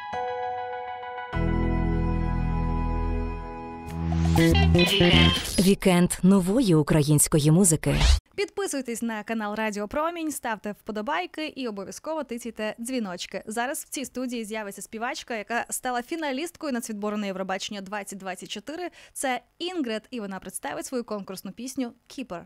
Вікенд нової української музики. Підписуйтесь на канал Радіо Промінь, ставте вподобайки і обов'язково тицяйте дзвіночки. Зараз в цій студії з'явиться співачка, яка стала фіналісткою нацвідбору на Євробачення 2024. Це Інгрид, і вона представить свою конкурсну пісню «Keeper».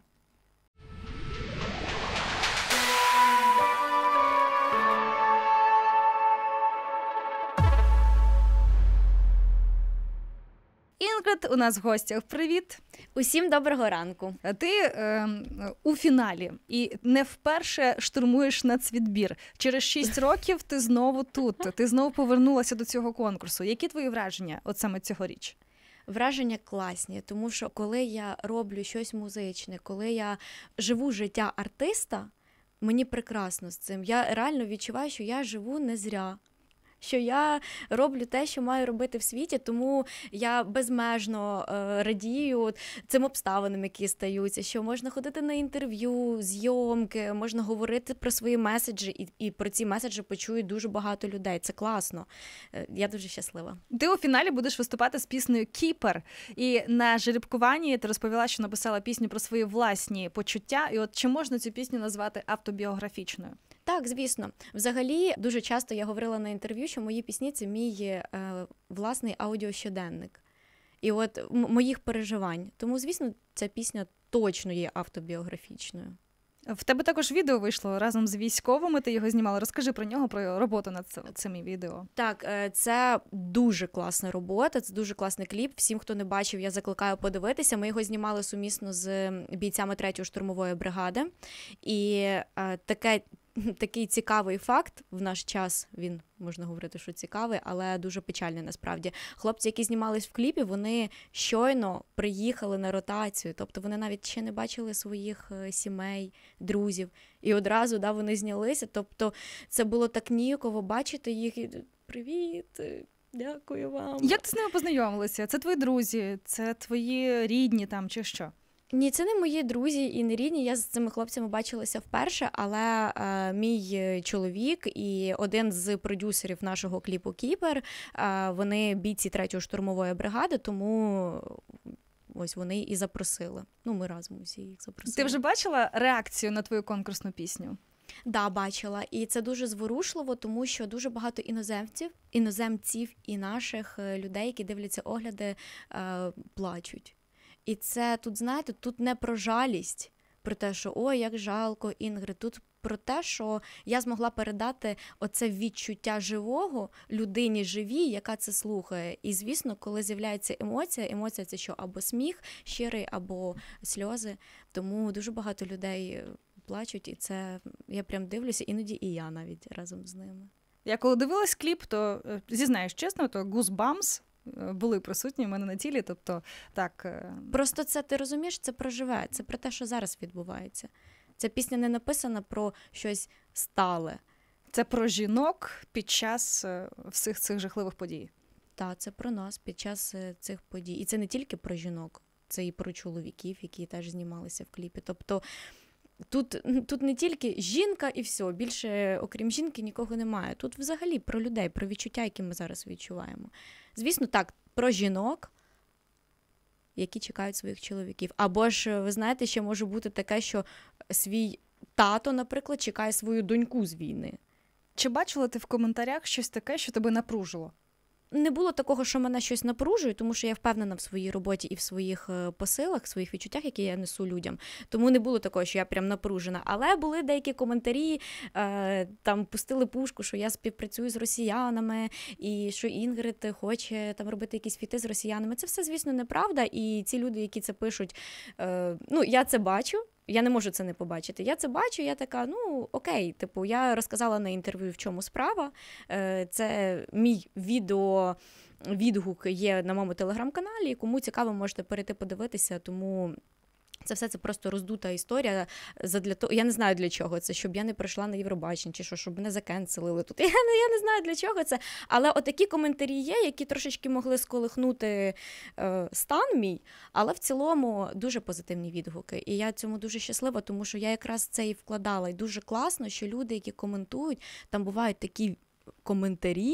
Інгрид у нас в гостях. Привіт! Усім доброго ранку. Ти у фіналі і не вперше штурмуєш нацвідбір. Через 6 років ти знову тут, ти знову повернулася до цього конкурсу. Які твої враження от саме цьогоріч? Враження класні, тому що коли я роблю щось музичне, коли я живу життя артиста, мені прекрасно з цим. Я реально відчуваю, що я живу не зря. Що я роблю те, що маю робити в світі, тому я безмежно радію цим обставинам, які стаються, що можна ходити на інтерв'ю, зйомки, можна говорити про свої меседжі, і про ці меседжі почують дуже багато людей. Це класно. Я дуже щаслива. Ти у фіналі будеш виступати з піснею «Keeper». І на жеребкуванні ти розповіла, що написала пісню про свої власні почуття. І от чи можна цю пісню назвати автобіографічною? Так, звісно. Взагалі, дуже часто я говорила на інтерв'ю, що мої пісні – це мій власний аудіощоденник. І от моїх переживань. Тому, звісно, ця пісня точно є автобіографічною. В тебе також відео вийшло разом з військовими, ти його знімала. Розкажи про нього, про роботу над цим відео. Так, це дуже класна робота, це дуже класний кліп. Всім, хто не бачив, я закликаю подивитися. Ми його знімали сумісно з бійцями 3-ї штурмової бригади. І такий цікавий факт в наш час, він, можна говорити, що цікавий, але дуже печальний насправді. Хлопці, які знімались в кліпі, вони щойно приїхали на ротацію, тобто вони навіть ще не бачили своїх сімей, друзів, і одразу вони знялися, тобто це було так ніяково бачити їх і «Привіт, дякую вам». Як ти з ними познайомилася? Це твої друзі, це твої рідні там чи що? Ні, це не мої друзі і не рідні, я з цими хлопцями бачилася вперше, але мій чоловік і один з продюсерів нашого кліпу «Кіпер», вони бійці 3-ї штурмової бригади, тому ось вони і запросили. Ми разом усі їх запросили. Ти вже бачила реакцію на твою конкурсну пісню? Да, бачила. І це дуже зворушливо, тому що дуже багато іноземців і наших людей, які дивляться огляди, плачуть. І це тут, знаєте, тут не про жалість, про те, що «Ой, як жалко, Інгрид». Тут про те, що я змогла передати оце відчуття живого людині живій, яка це слухає. І, звісно, коли з'являється емоція – це що? Або сміх щирий, або сльози. Тому дуже багато людей плачуть, і це я прям дивлюся, іноді і я навіть разом з ними. Я коли дивилась кліп, то, зізнаюсь чесно, то goosebumps були присутні в мене на тілі, тобто так. Просто це, ти розумієш, це про живе, це про те, що зараз відбувається. Ця пісня не написана про щось стале. Це про жінок під час всіх цих жахливих подій. Так, це про нас під час цих подій. І це не тільки про жінок, це і про чоловіків, які теж знімалися в кліпі. Тобто тут не тільки жінка і все, більше окрім жінки нікого немає. Тут взагалі про людей, про відчуття, які ми зараз відчуваємо. Звісно, так, про жінок, які чекають своїх чоловіків. Або ж, ви знаєте, ще може бути таке, що свій тато, наприклад, чекає свою доньку з війни. Чи бачила ти в коментарях щось таке, що тебе напружило? Не було такого, що мене щось напружує, тому що я впевнена в своїй роботі і в своїх посилах, в своїх відчуттях, які я несу людям. Тому не було такого, що я прям напружена. Але були деякі коментарі, там пустили пушку, що я співпрацюю з росіянами, і що Інгрид хоче там робити якісь фіти з росіянами. Це все, звісно, неправда. І ці люди, які це пишуть, я це бачу. Я не можу це не побачити. Я це бачу, я така, окей, я розказала на інтерв'ю, в чому справа. Це мій відгук є на моєму телеграм-каналі, кому цікаво, можете перейти подивитися, тому це просто роздута історія. Я не знаю, для чого це, щоб я не прийшла на Євробачення, чи що, щоб мене закенселили тут. Я не знаю, для чого це. Але отакі коментарі є, які трошечки могли сколихнути стан мій, але в цілому дуже позитивні відгуки. І я цьому дуже щаслива, тому що я якраз це і вкладала. І дуже класно, що люди, які коментують, там бувають такі коментарі,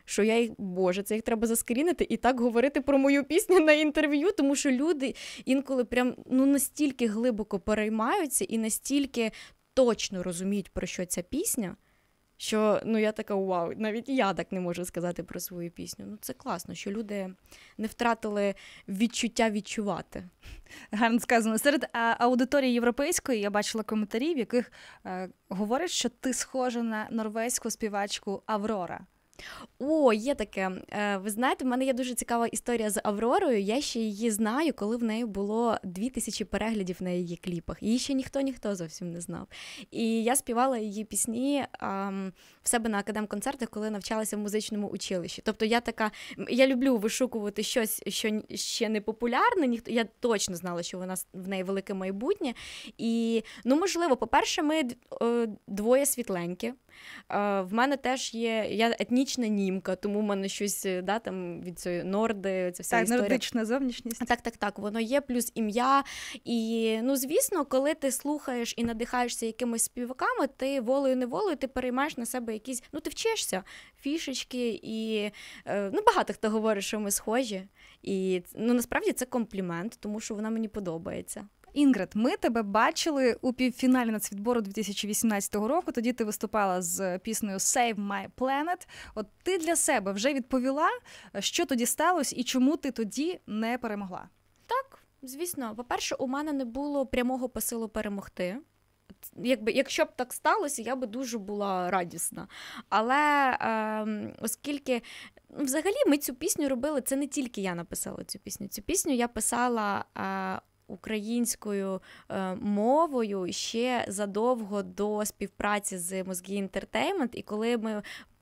що я їх, боже, це їх треба заскрінити і так говорити про мою пісню на інтерв'ю, тому що люди інколи прям настільки глибоко переймаються і настільки точно розуміють, про що ця пісня, що я така, вау, навіть я так не можу сказати про свою пісню. Це класно, що люди не втратили відчуття відчувати. Гарно сказано. Серед аудиторії європейської я бачила коментарі, в яких говорять, що ти схожа на норвезьку співачку Аврора. О, є таке. Ви знаєте, в мене є дуже цікава історія з Авророю. Я ще її знаю, коли в неї було 2000 переглядів на її кліпах. Її ще ніхто зовсім не знав. І я співала її пісні в себе на академконцертах, коли навчалася в музичному училищі. Тобто я люблю вишукувати щось, що ще не популярне. Я точно знала, що в неї велике майбутнє. І, можливо, по-перше, ми двоє світленькі. В мене теж я етнічна німка, тому в мене щось там від цієї норди, ця вся історія. Так, нордична зовнішність. Так, воно є, плюс ім'я. І, звісно, коли ти слухаєш і надихаєшся якимись співаками, ти волею-неволею, ти переймаєш на себе якісь, ти вчишся, фішечки, і багато хто говорить, що ми схожі. І, насправді, це комплімент, тому що вона мені подобається. Інгрид, ми тебе бачили у півфіналі нацвідбору 2018 року. Тоді ти виступала з піснею «Save My Planet». От ти для себе вже відповіла, що тоді сталося і чому ти тоді не перемогла? Так, звісно. По-перше, у мене не було прямого посилу перемогти. Якщо б так сталося, я би дуже була радісна. Але оскільки взагалі ми цю пісню робили, це не тільки я написала цю пісню. Цю пісню я писала українською мовою ще задовго до співпраці з Мозги Entertainment. І коли ми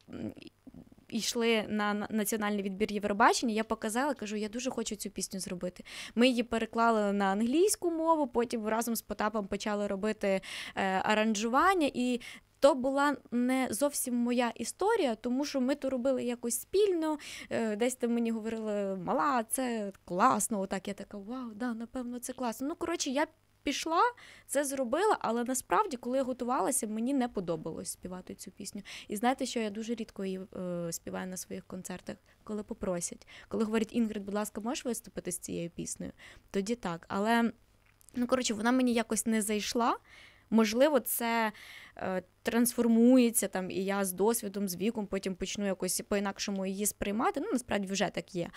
йшли на національний відбір Євробачення, я показала, кажу, я дуже хочу цю пісню зробити. Ми її переклали на англійську мову, потім разом з Потапом почали робити аранжування, і то була не зовсім моя історія, тому що ми то робили якось спільно, десь там мені говорили, мала, це класно, отак, я така, вау, да, напевно, це класно. Я пішла, це зробила, але насправді, коли я готувалася, мені не подобалось співати цю пісню. І знаєте, що я дуже рідко її співаю на своїх концертах, коли попросять. Коли говорять, Інгрид, будь ласка, можеш виступити з цією піснею? Тоді так. Але, вона мені якось не зайшла. Можливо, це трансформується, і я з досвідом, з віком потім почну якось по-інакшому її сприймати. Насправді вже так є.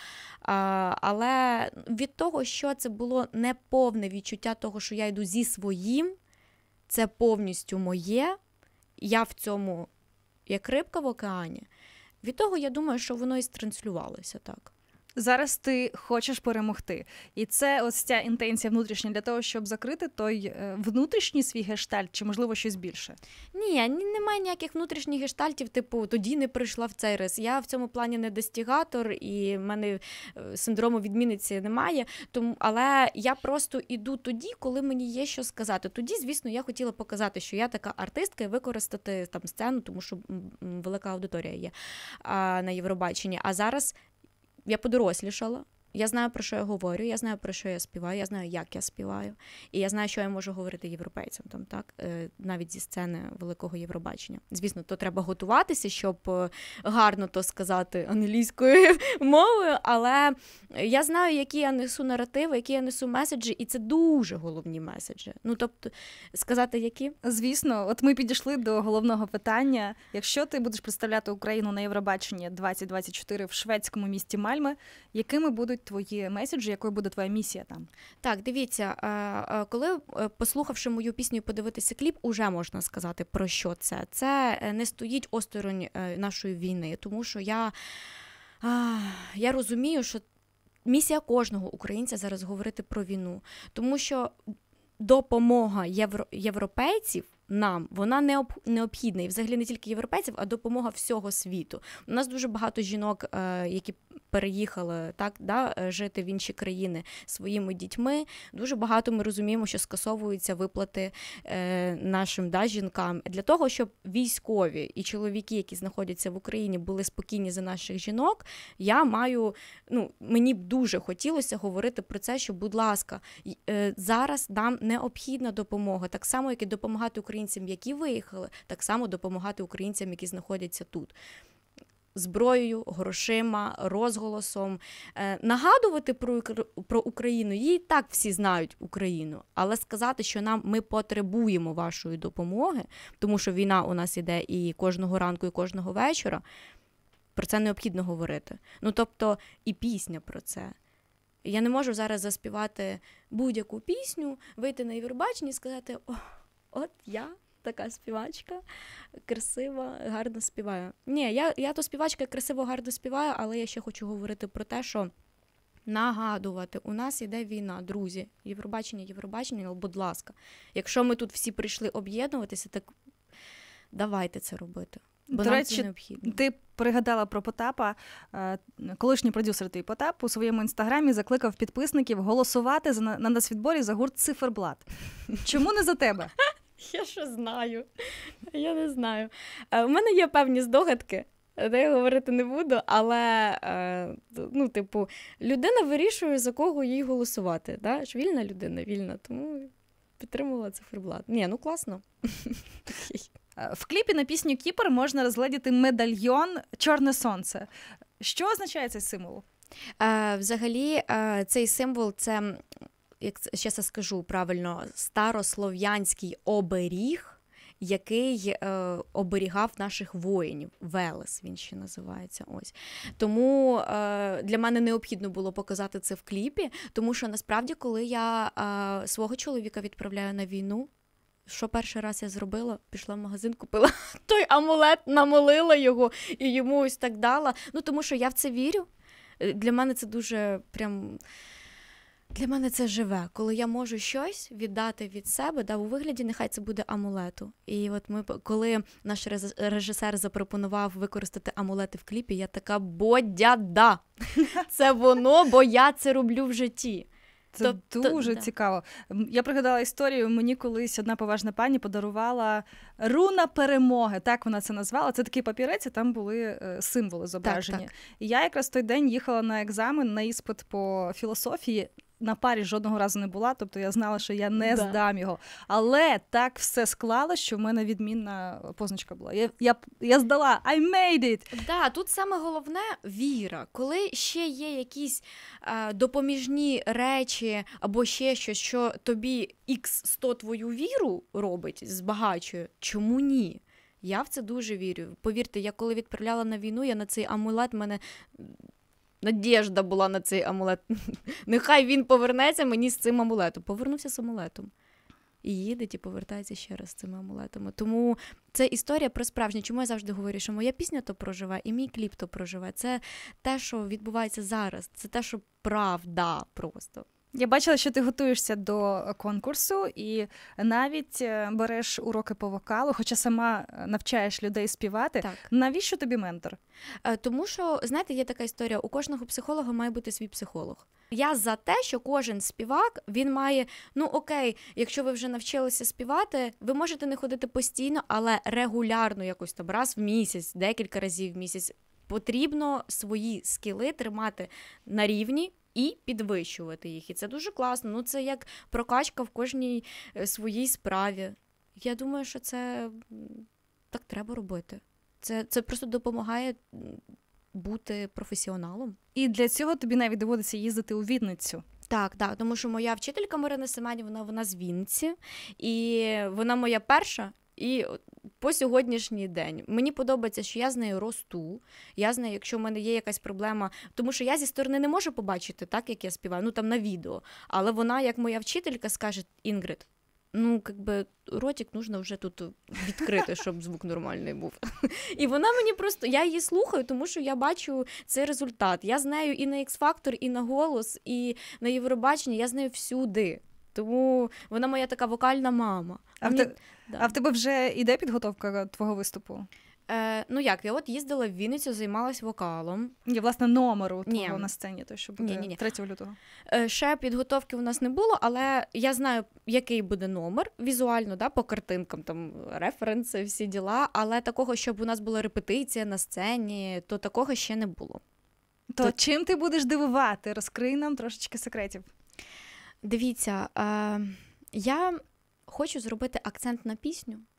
Але від того, що це було неповне відчуття того, що я йду зі своїм, це повністю моє, я в цьому як рибка в океані, від того, я думаю, що воно і странслювалося так. Зараз ти хочеш перемогти. І це ось ця інтенція внутрішня для того, щоб закрити той внутрішній свій гештальт, чи, можливо, щось більше? Ні, немає ніяких внутрішніх гештальтів, тоді не прийшла в цей раз. Я в цьому плані не достігатор, і в мене синдрому відмінниці немає. Але я просто іду тоді, коли мені є що сказати. Тоді, звісно, я хотіла показати, що я така артистка, і використати сцену, тому що велика аудиторія є на Євробаченні. А зараз я подорослішала, я знаю, про що я говорю, я знаю, про що я співаю, я знаю, як я співаю, і я знаю, що я можу говорити європейцям, навіть зі сцени великого Євробачення. Звісно, то треба готуватися, щоб гарно то сказати англійською мовою, але я знаю, які я несу наративи, які я несу меседжі, і це дуже головні меседжі. Сказати, які? Звісно, от ми підійшли до головного питання. Якщо ти будеш представляти Україну на Євробаченні 2024 в шведському місті Мальме, якими будуть твої меседжі, якою буде твоя місія там? Так, дивіться, коли, послухавши мою пісню і подивитися кліп, уже можна сказати, про що це. Це не стоїть осторонь нашої війни, тому що я розумію, що місія кожного українця зараз говорити про війну, тому що допомога європейців нам, вона необхідна. І взагалі не тільки європейців, а допомога всього світу. У нас дуже багато жінок, які переїхали жити в інші країни своїми дітьми. Дуже багато ми розуміємо, що скасовуються виплати нашим жінкам. Для того, щоб військові і чоловіки, які знаходяться в Україні, були спокійні за наших жінок, мені б дуже хотілося говорити про це, що, будь ласка, зараз нам необхідна допомога. Так само, як і допомагати українцям, які виїхали, так само допомагати українцям, які знаходяться тут. зброєю, грошима, розголосом. Нагадувати про Україну, її і так всі знають Україну, але сказати, що ми потребуємо вашої допомоги, тому що війна у нас іде і кожного ранку, і кожного вечора, про це необхідно говорити. Ну, тобто, і пісня про це. Я не можу зараз заспівати будь-яку пісню, вийти на Євробачення і сказати, от я така співачка, красива, гарно співаю. Ні, я то співачка, красиво, гарно співаю, але я ще хочу говорити про те, що нагадувати, у нас іде війна, друзі, Євробачення, будь ласка. Якщо ми тут всі прийшли об'єднуватися, так давайте це робити. Бо До нам речі, це необхідно. ти пригадала про Потапа. Колишній продюсер твій Потап у своєму інстаграмі закликав підписників голосувати на нацвідборі за гурт «Циферблат». Чому не за тебе? Я що знаю? Я не знаю. У мене є певні здогадки, де я говорити не буду, але, людина вирішує, за кого їй голосувати. Да? Ж вільна людина, вільна, тому підтримувала Циферблат. Ні, класно. В кліпі на пісню «Кіпр» можна розгледіти медальйон «Чорне сонце». Що означає цей символ? Взагалі, цей символ – це, як ще я скажу правильно, старослов'янський оберіг, який оберігав наших воїнів. Велес він ще називається. Ось. Тому для мене необхідно було показати це в кліпі, тому що насправді, коли я свого чоловіка відправляю на війну, що перший раз я зробила? Пішла в магазин, купила той амулет, намолила його і йому ось так дала. Тому що я в це вірю. Для мене це дуже прям... Для мене це живе. Коли я можу щось віддати від себе, у вигляді нехай це буде амулету. І от коли наш режисер запропонував використати амулети в кліпі, я така, бодя-да! Це воно, бо я це роблю в житті. Це дуже цікаво. Я пригадала історію, мені колись одна поважна пані подарувала руна перемоги, так вона це назвала. Це такий папірець, і там були символи зображені. Так. І я якраз той день їхала на екзамен, на іспит по філософії. На парі жодного разу не була, тобто я знала, що я не здам його. Але так все склалося, що в мене відмінна позначка була. Я здала, I made it! Да, тут саме головне – віра. Коли ще є якісь допоміжні речі або ще щось, що тобі X100 твою віру робить, збагачує, чому ні? Я в це дуже вірю. Повірте, я коли відправляла на війну, я на цей амулет, мене... Надєжда була на цей амулет. Нехай він повернеться мені з цим амулетом. Повернувся з амулетом. І їде, і повертається ще раз з цими амулетами. Тому це історія про справжнє. Чому я завжди говорю, що моя пісня то проживе, і мій кліп то проживе. Це те, що відбувається зараз. Це те, що правда просто. Я бачила, що ти готуєшся до конкурсу і навіть береш уроки по вокалу, хоча сама навчаєш людей співати. Так. Навіщо тобі ментор? Тому що, знаєте, є така історія, у кожного психолога має бути свій психолог. Я за те, що кожен співак, він має, окей, якщо ви вже навчилися співати, ви можете не ходити постійно, але регулярно якось там раз в місяць, декілька разів в місяць потрібно свої скіли тримати на рівні, і підвищувати їх. І це дуже класно. Це як прокачка в кожній своїй справі. Я думаю, що це так треба робити. Це просто допомагає бути професіоналом. І для цього тобі навіть доводиться їздити у Вінницю. Так, тому що моя вчителька Марина Семенівна, вона з Вінниці, і вона моя перша, і по сьогоднішній день. Мені подобається, що я з нею росту, я знаю, якщо в мене є якась проблема, тому що я зі сторони не можу побачити так, як я співаю, там на відео, але вона, як моя вчителька, скаже: Інгрид, ротик нужно вже тут відкрити, щоб звук нормальний був. І вона мені просто, я її слухаю, тому що я бачу цей результат. Я з нею і на X-Factor, і на «Голос», і на Євробаченні, я з нею всюди. Тому вона моя така вокальна мама. А в тебе вже іде підготовка твого виступу? Я от їздила в Вінницю, займалась вокалом. Власне, номеру твого на сцені, той, що буде 3 лютого. Ще підготовки у нас не було, але я знаю, який буде номер візуально, по картинкам, там референси, всі діла, але такого, щоб у нас була репетиція на сцені, то такого ще не було. То чим ти будеш дивувати? Розкрий нам трошечки секретів. Дивіться, я хочу зробити акцент на пісню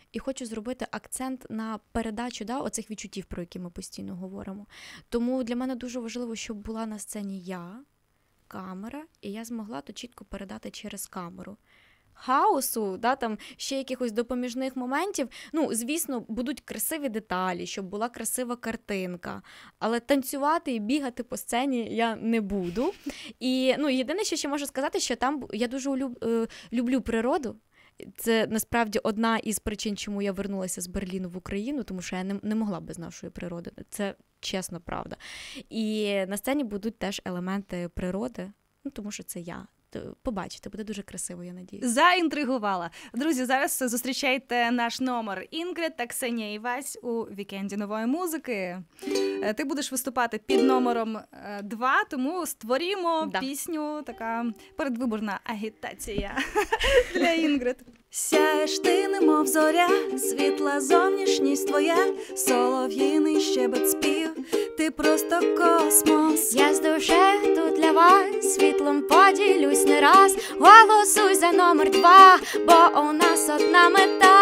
і хочу зробити акцент на передачу оцих відчуттів, про які ми постійно говоримо. Тому для мене дуже важливо, щоб була на сцені я, камера, і я змогла то чітко передати через камеру. Хаосу, там ще якихось допоміжних моментів. Звісно, будуть красиві деталі, щоб була красива картинка. Але танцювати і бігати по сцені я не буду. І єдине, що ще можу сказати, що там я дуже люблю природу. Це, насправді, одна із причин, чому я вернулася з Берліну в Україну, тому що я не могла без нашої природи. Це чесно правда. І на сцені будуть теж елементи природи, тому що це я. Побачите, буде дуже красиво, я надіюсь. Заінтригувала. Друзі, зараз зустрічайте наш номер. Інгрид та Ксенія Івась у вікенді нової музики. Ти будеш виступати під номером 2, тому створімо пісню, така передвиборна агітація для Інгрид. Сяєш ти, немов зоря, світла зовнішність твоя, солов'їний щебет спів, ти просто космос. Я з душею тут для вас, світлом поділюсь не раз, голосуй за номер 2, бо у нас одна мета.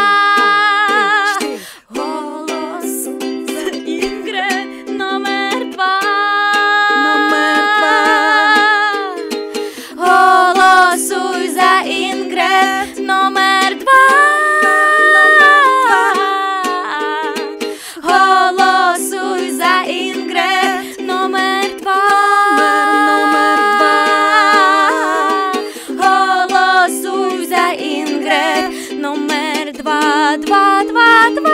Голосуй за Інгрид, номер 2. Номер 2. Голосуй за Інгрид, номер 2. Голосуй за Інгрид, номер 2. Голосуй за Інгрид, номер 2, 2, 2, 2.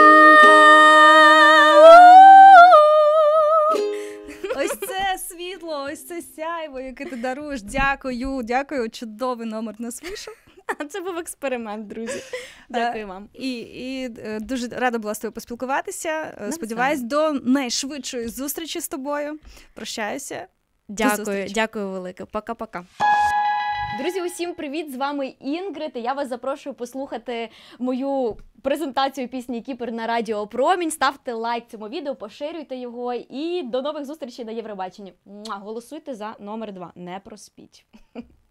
Ось це світло, ось це сяйво, яке ти даруєш. Дякую, чудовий номер в нас вийшов. Це був експеримент, друзі. Дякую вам. І дуже рада була з тобою поспілкуватися. Сподіваюсь, до найшвидшої зустрічі з тобою. Прощаюся. Дякую велике. Пока-пока. Друзі, усім привіт! З вами Інгрид, і я вас запрошую послухати мою презентацію пісні «Кіпр» на Радіо Промінь. Ставте лайк цьому відео, поширюйте його і до нових зустрічей на Євробаченні. Голосуйте за номер 2, не проспіть.